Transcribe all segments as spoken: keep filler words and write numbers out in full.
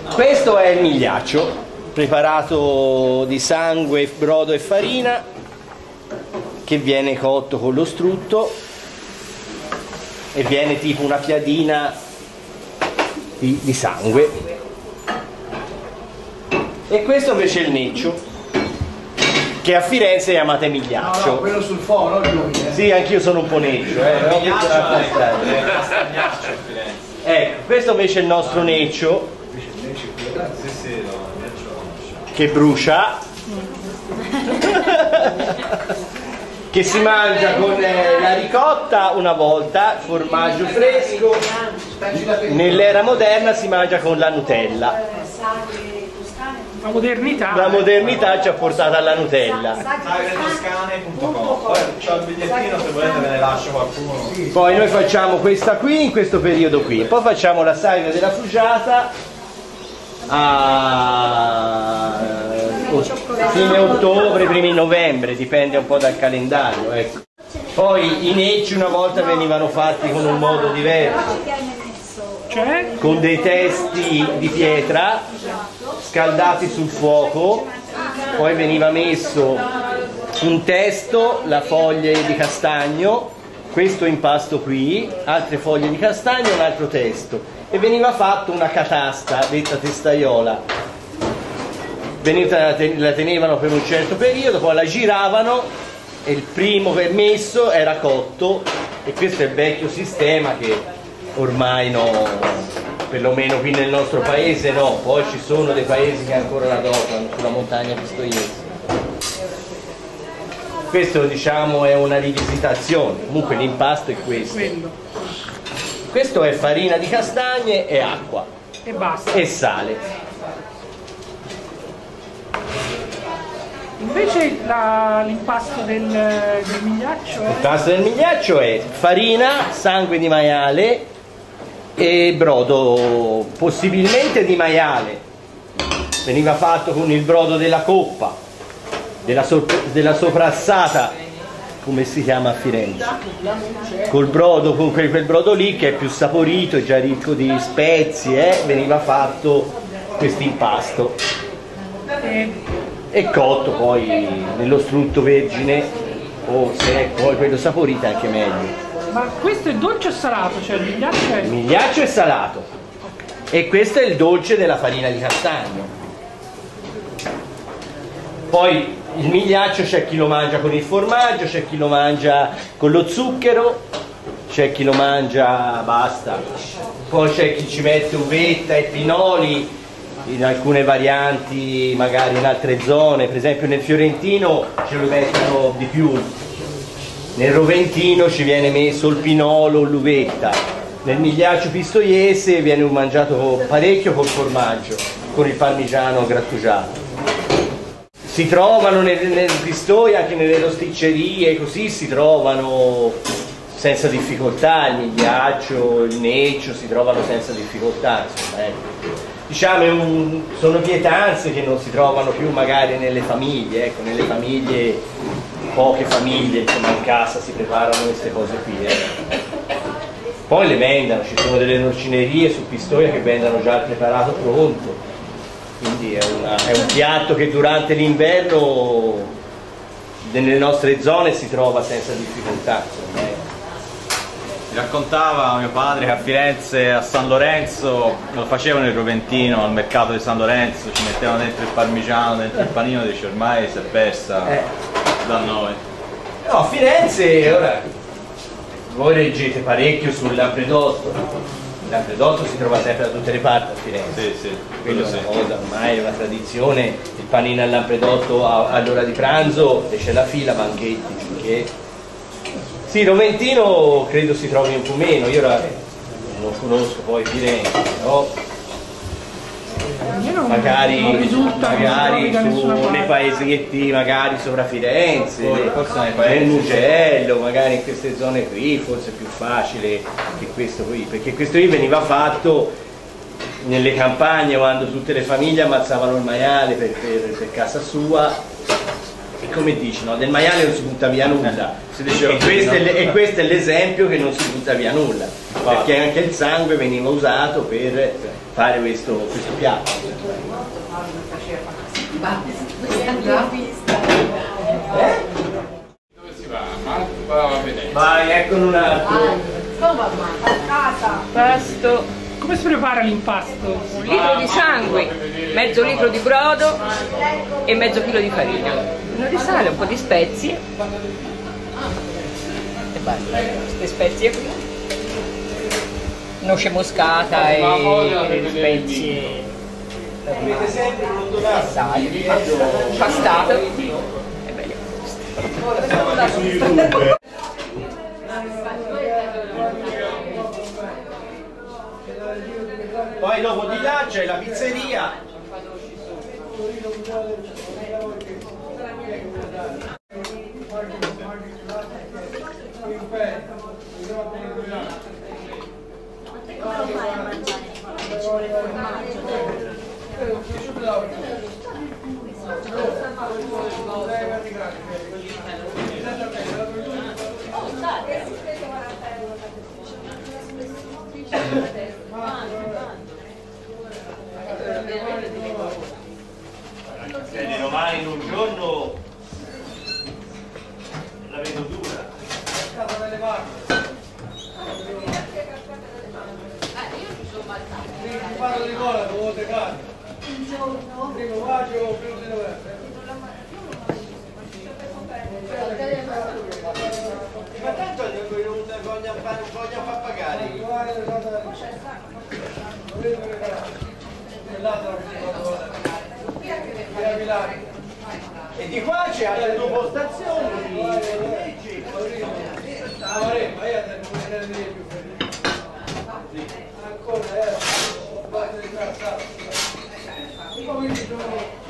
Questo è il migliaccio, preparato di sangue, brodo e farina, che viene cotto con lo strutto e viene tipo una piadina di, di sangue. E questo invece è il neccio, che a Firenze chiamate migliaccio. No, no, quello sul fono, no, eh. Sì, anch'io sono un po' neccio, eh. Il migliaccio è castagnaccio a Firenze. Ecco, questo invece è il nostro neccio, Sì, sì, no, il neccio lo conosciamo. che brucia, che si mangia con eh, la ricotta una volta, formaggio fresco. Nell'era moderna si mangia con la Nutella. La modernità. La modernità ci ha portato alla Nutella. sagre toscane punto com. Poi c'ho il bigliettino, se volete ve ne lascio qualcuno. Poi noi facciamo questa qui in questo periodo qui, poi facciamo la sagre della Frugiata a fine ottobre, primi novembre, dipende un po' dal calendario, ecco. Poi i necci una volta venivano fatti con un modo diverso, Cioè? con dei testi di pietra scaldati sul fuoco, poi veniva messo un testo, la foglia di castagno, questo impasto qui, altre foglie di castagno, un altro testo, e veniva fatto una catasta, detta testaiola. Veniva, la tenevano per un certo periodo, poi la giravano e il primo permesso era cotto, e questo è il vecchio sistema che ormai no, perlomeno qui nel nostro paese no, poi ci sono dei paesi che ancora la adottano, sulla montagna pistoiese. Questo diciamo è una rivisitazione, comunque l'impasto è questo. Questo è farina di castagne e acqua E basta. e sale. Invece la- l'impasto del, del migliaccio è... L'impasto del migliaccio è farina, sangue di maiale e brodo, possibilmente di maiale. Veniva fatto con il brodo della coppa, della, sopra, della soprassata, come si chiama a Firenze, col brodo, con quel, quel brodo lì che è più saporito, è già ricco di spezie, eh, veniva fatto questo impasto E e cotto poi nello strutto vergine, o se è poi quello saporito anche meglio. Ma questo è dolce o salato? Cioè il migliaccio è... Il migliaccio è salato e questo è il dolce della farina di castagno. Poi il migliaccio c'è chi lo mangia con il formaggio, c'è chi lo mangia con lo zucchero, c'è chi lo mangia basta, poi c'è chi ci mette uvetta e pinoli in alcune varianti, magari in altre zone, per esempio nel fiorentino ce lo mettono di più, nel roventino ci viene messo il pinolo o l'uvetta, nel migliaccio pistoiese viene mangiato parecchio col formaggio, con il parmigiano grattugiato. Si trovano nel, nel Pistoia, anche nelle rosticcerie, così si trovano senza difficoltà, il migliaccio, il neccio si trovano senza difficoltà, insomma, ecco. Diciamo, è un, sono pietanze che non si trovano più magari nelle famiglie, ecco, nelle famiglie, poche famiglie, insomma, in casa si preparano queste cose qui. Eh. Poi le vendano, ci sono delle norcinerie su Pistoia che vendono già il preparato pronto, quindi è, una, è un piatto che durante l'inverno nelle nostre zone si trova senza difficoltà, insomma, eh. Mi raccontava mio padre che a Firenze, a San Lorenzo, lo facevano il roventino al mercato di San Lorenzo, ci mettevano dentro il parmigiano, dentro il panino, dice ormai si è persa Eh. da noi. No, a Firenze, ora, voi reggete parecchio sul Lampredotto, il Lampredotto si trova sempre da tutte le parti a Firenze. Sì, sì, Quello quello è sì. una cosa, ormai è una tradizione, il panino al Lampredotto a- all'ora di pranzo e c'è la fila, banchetti, finché... Sì, Roventino credo si trovi un po' meno, io ora non conosco poi Firenze, però Io non, magari, non risulta che si magari trovi da su, nessuna nei parte. paesetti, magari sopra Firenze, Forse- forse nei paesi, nel Mugello, magari in queste zone qui, forse è più facile che questo qui, perché questo qui veniva fatto nelle campagne quando tutte le famiglie ammazzavano il maiale per, per, per casa sua. E come dici, no? Del maiale non si butta via nulla, Si diceva e, così, questo è no? le- e questo è l'esempio che non si butta via nulla, perché anche il sangue veniva usato per fare questo, questo piatto. Eh? Dove si va? Ma va a vedere. Vai, eccolo un altro. Pasto, Come si prepara l'impasto? un litro di sangue, mezzo litro di brodo e mezzo chilo di farina. Un po' di sale, un po' di spezie. E basta, queste spezie qui. Noce moscata e spezie. Avete sempre un Sale, pastato. E bene. Poi dopo di là c'è la pizzeria. I romani in un giorno la vedo dura. Parlo di cola, devo tegare. Primo maggio, primo di novembre. Ma tanto voglio far pagare. E di qua c'è altre due postazioni di leggi. Ancora, eh, parte di casa. Come dicono,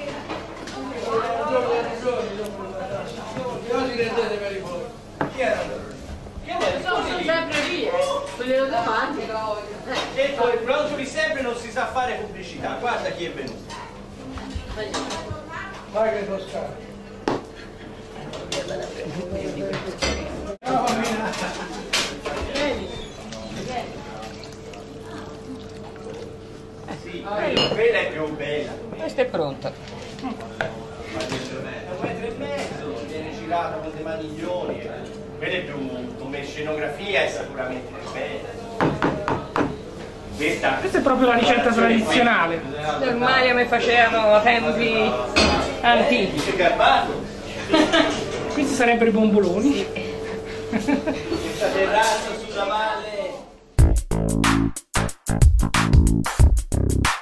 oggi rendete per i fuori. Chi era? Sono sempre lì, quello davanti. Detto il pronto di sempre non si sa fare pubblicità. Guarda chi è venuto. Vai che toscano. Sì, quella è più bella. Questa è pronta. Un metro e mezzo, viene girata con dei maniglioni. Quella è più come scenografia, è sicuramente bella. Questa, Questa è proprio la ricetta tradizionale. Ormai come facevano a tempi antichi. Dice Garbato. Questi sarebbero i bomboloni. Questa terrazza sulla valle.